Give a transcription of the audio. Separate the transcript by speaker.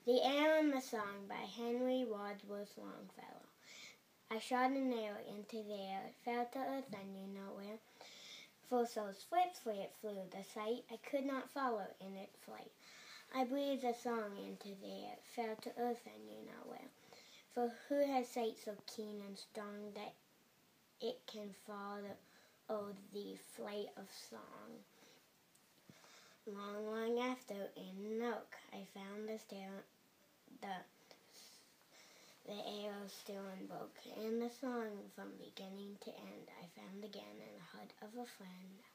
Speaker 1: The Air and the Song by Henry Wadsworth Longfellow. I shot an arrow into the air, it fell to earth I knew not where. For so swiftly it flew, the sight I could not follow in its flight. I breathed a song into the air, it fell to earth I knew not where. For who has sight so keen and strong that it can follow the flight of song? Long, long after, in an oak, I found the arrow still unbroke, and the song from beginning to end I found again in the hut of a friend.